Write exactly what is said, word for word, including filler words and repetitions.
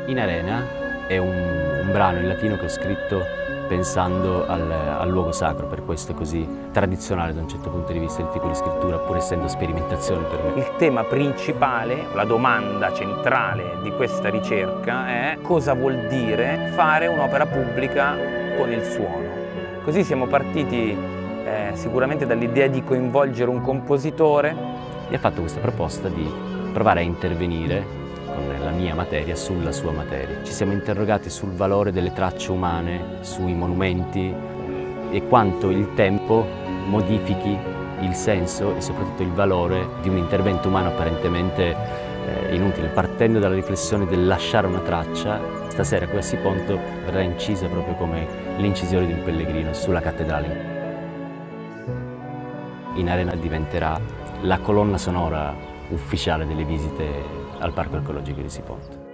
In Arena è un, un brano in latino che ho scritto pensando al, al luogo sacro, per questo è così tradizionale da un certo punto di vista il tipo di scrittura, pur essendo sperimentazione per me. Il tema principale, la domanda centrale di questa ricerca è: cosa vuol dire fare un'opera pubblica con il suono? Così siamo partiti eh, sicuramente dall'idea di coinvolgere un compositore. Mi ha fatto questa proposta di provare a intervenire con la mia materia sulla sua materia. Ci siamo interrogati sul valore delle tracce umane, sui monumenti e quanto il tempo modifichi il senso e soprattutto il valore di un intervento umano apparentemente eh, inutile. Partendo dalla riflessione del lasciare una traccia, stasera qui a Siponto verrà incisa proprio come l'incisione di un pellegrino sulla cattedrale. In Arena diventerà la colonna sonora ufficiale delle visite al Parco Archeologico di Siponto.